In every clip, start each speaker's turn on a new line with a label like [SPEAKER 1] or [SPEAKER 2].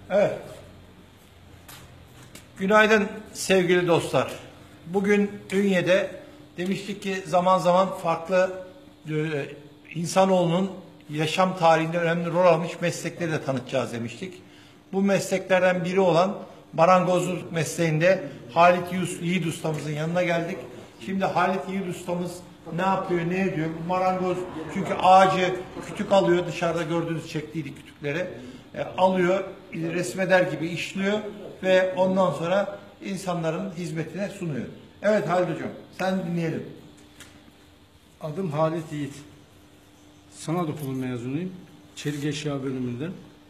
[SPEAKER 1] Evet. Günaydın sevgili dostlar. Bugün Ünye'de demiştik ki zaman zaman farklı insanoğlunun yaşam tarihinde önemli rol almış meslekleri de tanıtacağız demiştik. Bu mesleklerden biri olan marangozluk mesleğinde Halit Yiğit ustamızın yanına geldik. Şimdi Halit Yiğit ustamız ne yapıyor, ne ediyor? Bu marangoz çünkü ağacı kütük alıyor, dışarıda gördüğünüz çektiydi kütükleri. Alıyor, resmeder gibi işliyor ve ondan sonra insanların hizmetine sunuyor. Evet Halit Hocam, sen dinleyelim.
[SPEAKER 2] Adım Halit Yiğit. Sanat okulu mezunuyum. Çelik eşya bölümünden.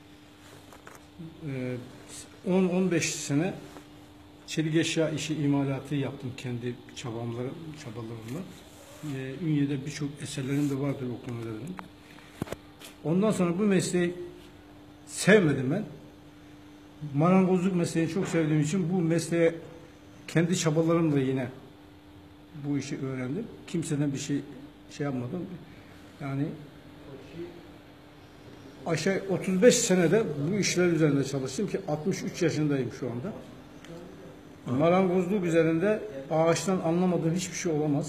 [SPEAKER 2] 10-15 sene çelik eşya işi imalatı yaptım kendi çabalarımla. Ünye'de birçok eserlerim de vardır okumalarım. Ondan sonra bu mesleği sevmedim ben. Marangozluk mesleğini çok sevdiğim için bu mesleğe kendi çabalarımla yine bu işi öğrendim. Kimseden bir şey yapmadım. Yani aşağı 35 senede bu işler üzerinde çalıştım ki 63 yaşındayım şu anda. Marangozluk üzerinde ağaçtan anlamadığım hiçbir şey olamaz.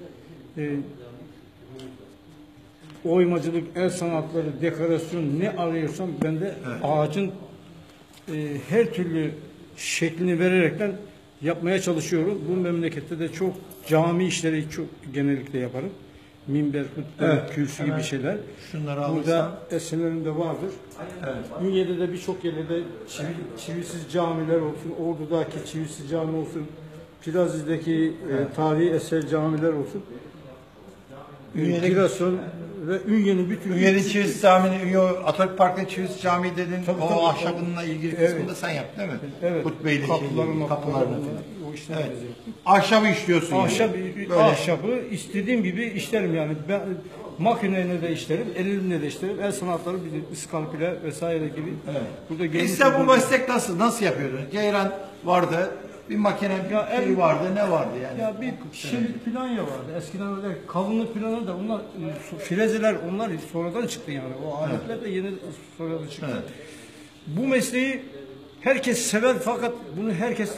[SPEAKER 2] Oymacılık, el sanatları, dekorasyon ne arıyorsam ben de ağacın her türlü şeklini vererekten yapmaya çalışıyorum. Bu memlekette de çok cami işleri çok genellikle yaparım. Minber, hutbe, kürsü gibi şeyler.
[SPEAKER 1] Şunları
[SPEAKER 2] burada eserlerim de vardır. Evet. Ünye'de de birçok yerde çivisiz camiler olsun, Ordu'daki çivisiz cami olsun, Plazi'deki tarihi eser camiler olsun. Giresun ve Ünye'nin bütün...
[SPEAKER 1] Ünye'nin Çivisi Camii'ni, Ünye Atatürk Parkı'nın Çivisi Camii dedin, o ahşabınla ilgili kısmını da sen yaptın değil mi?
[SPEAKER 2] Evet.
[SPEAKER 1] Hutbeyle kapılarını.
[SPEAKER 2] O işleri
[SPEAKER 1] evet. Ahşabı işliyorsun
[SPEAKER 2] ahşabı istediğim gibi işlerim yani. Ben makineyle de işlerim, elimle de işlerim. El sanatları, iskalpile vesaire gibi. Evet.
[SPEAKER 1] Burada İşte bu meslek nasıl yapıyordun? Ceyran vardı. Bir makine vardı, ne vardı yani?
[SPEAKER 2] Ya bir şimdilik planya vardı. Eskiden öyle kalınlık planı da onlar filezeler onlar sonradan çıktı yani. O aletler de yeni sonradan çıktı. Evet. Bu mesleği herkes sever fakat bunu herkes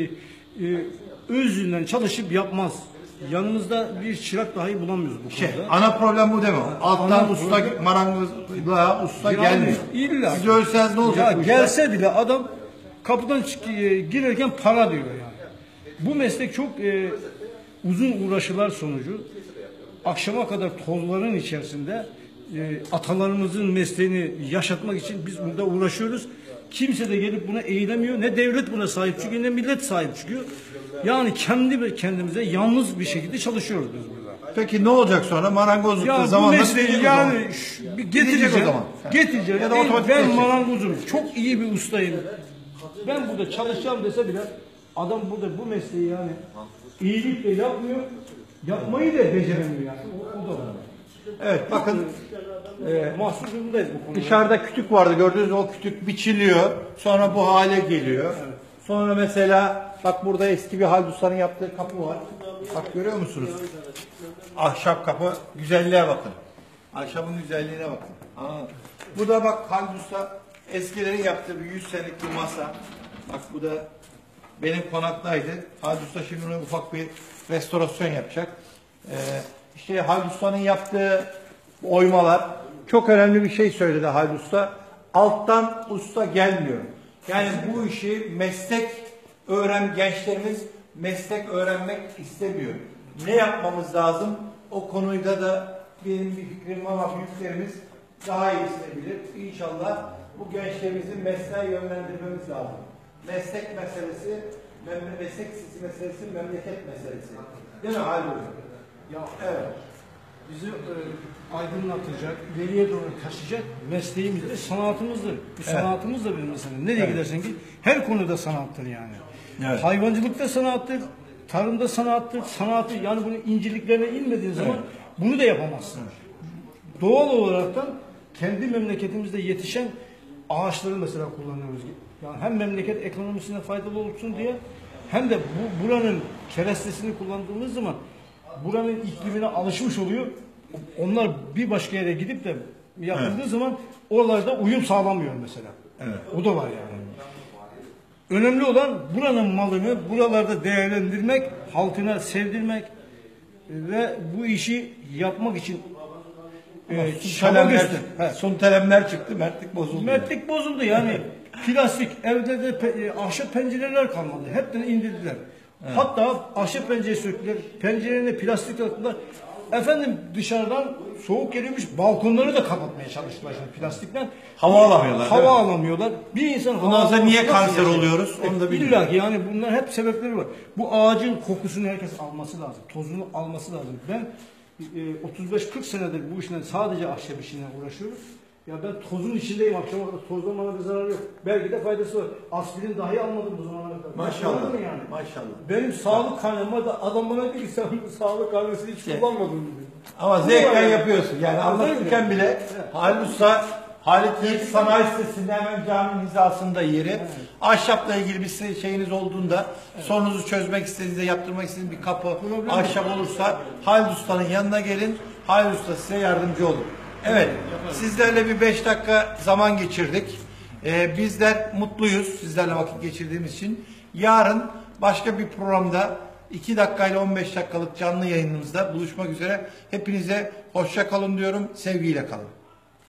[SPEAKER 2] özünden çalışıp yapmaz. Yanımızda bir çırak dahi bulamıyoruz bu konuda.
[SPEAKER 1] Ana problem bu değil mi? Alttan usta marangozluğa usta gelmiyor.
[SPEAKER 2] İlla.
[SPEAKER 1] Siz ölseniz ne olacak bu
[SPEAKER 2] gelse bile adam kapıdan girerken para diyor yani. Bu meslek çok uzun uğraşılar sonucu akşama kadar tozların içerisinde atalarımızın mesleğini yaşatmak için biz burada uğraşıyoruz. Kimse de gelip buna eğilemiyor. Ne devlet buna sahip çıkıyor ne millet sahip çıkıyor. Yani kendimize yalnız bir şekilde çalışıyoruz biz burada.
[SPEAKER 1] Peki ne olacak sonra? Marangozlukta zamanla
[SPEAKER 2] mesleği yani getireceğim o zaman. Getireceğim.
[SPEAKER 1] Ya da
[SPEAKER 2] ben marangozum. Çok iyi bir ustayım. Ben burada çalışacağım dese bile adam burada bu mesleği yani iyilikle yapmıyor. Yapmayı da beceremiyor yani. O da var.
[SPEAKER 1] Evet bakın
[SPEAKER 2] mahsusundayız bu konuda.
[SPEAKER 1] Dışarıda kütük vardı gördüğünüz o kütük biçiliyor. Sonra bu hale geliyor. Evet. Sonra mesela bak burada eski bir Halit Usta'nın yaptığı kapı var. Bak görüyor musunuz? Ahşap kapı. Güzelliğe bakın. Ahşabın güzelliğine bakın. Bu da bak Halit Usta eskilerin yaptığı bir 100 senelik bir masa. Bak bu da benim konaktaydı. Halit Usta şimdi ona ufak bir restorasyon yapacak. İşte Halit Usta'nın yaptığı oymalar. Çok önemli bir şey söyledi Halit Usta. Alttan usta gelmiyor. Yani bu işi gençlerimiz meslek öğrenmek istemiyor. Ne yapmamız lazım? O konuda da benim bir fikrim ama büyüklerimiz daha iyisini bilir. İnşallah bu gençlerimizin mesleğe yönlendirmemiz lazım. Meslek meselesi, memleket meselesi. Değil mi Halit Hocam?
[SPEAKER 2] Ya evet. Bizi aydınlatacak, ileriye doğru taşıyacak mesleğimizdir, sanatımızdır. Bu sanatımız da bir mesele. Nereye gidersen git, her konuda sanattır yani. Evet. Hayvancılıkta sanattır, tarımda sanattır, sanatı yani bunun inceliklerine inmediğin zaman bunu da yapamazsın. Doğal olaraktan kendi memleketimizde yetişen ağaçları mesela kullanıyoruz. Yani hem memleket ekonomisine faydalı olsun diye hem de buranın kerestesini kullandığımız zaman buranın iklimine alışmış oluyor. Onlar bir başka yere gidip de yapıldığı zaman oralarda uyum sağlamıyor mesela.
[SPEAKER 1] Evet.
[SPEAKER 2] O da var yani. Önemli olan buranın malını buralarda değerlendirmek, halkına sevdirmek ve bu işi yapmak için çaba göster.
[SPEAKER 1] Suntelemler çıktı, mertlik bozuldu.
[SPEAKER 2] Mertlik bozuldu yani. Plastik, evde de ahşap pencereler kalmadı. Hepten indirdiler. Hatta ahşap pencereyi söktüler. Pencerelerine plastik taktılar. Efendim dışarıdan soğuk geliyormuş. Balkonları da kapatmaya çalıştılar şimdi plastikten.
[SPEAKER 1] Hava alamıyorlar.
[SPEAKER 2] Hava alamıyorlar. Bir insan
[SPEAKER 1] Bundan sonra niye
[SPEAKER 2] nasıl
[SPEAKER 1] kanser
[SPEAKER 2] yaşayacak?
[SPEAKER 1] oluyoruz? Onu da bilmiyorum.
[SPEAKER 2] İlla ki yani bunlar hep sebepleri var. Bu ağacın kokusunu herkes alması lazım. Tozunu alması lazım. Ben 35-40 senedir bu işle sadece ahşap işine uğraşıyorum. Ya ben tozun içindeyim, akşama kadar tozdan bana bir zarar yok. Belki de faydası var. Aspirin dahi almadım bu zamana kadar.
[SPEAKER 1] Maşallah.
[SPEAKER 2] Yani.
[SPEAKER 1] Maşallah.
[SPEAKER 2] Benim sağlık karnem da adam bana diyor ki sen bu sağlık karnesini hiç kullanmadın diyor.
[SPEAKER 1] Ama zevkten yapıyorsun. Yani anlatırken bile Halit Usta, Halit Yiğit Sanayi Sitesi'nde hemen caminin hizasında yeri. Evet. Ahşapla ilgili bir şeyiniz olduğunda sorunuzu çözmek istediğinizde, yaptırmak istediğiniz bir kapı, ahşap olursa Halit Usta'nın yanına gelin. Halit Usta size yardımcı olur. Evet, sizlerle bir 5 dakika zaman geçirdik. Bizler mutluyuz sizlerle vakit geçirdiğimiz için. Yarın başka bir programda 2 dakikayla 15 dakikalık canlı yayınımızda buluşmak üzere. Hepinize hoşça kalın diyorum, sevgiyle kalın.